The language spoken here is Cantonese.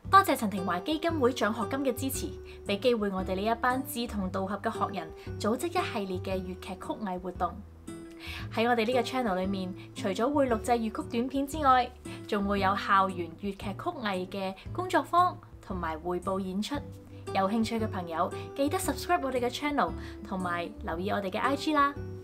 多謝陳庭華基金會獎學金嘅支持，俾機會我哋呢一班志同道合嘅學人組織一系列嘅粵劇曲藝活動。喺我哋呢個 channel 裏面，除咗會錄製粵曲短片之外，仲會有校園粵劇曲藝嘅工作坊同埋匯報演出。有興趣嘅朋友記得 subscribe 我哋嘅 channel，同埋留意我哋嘅 IG 啦。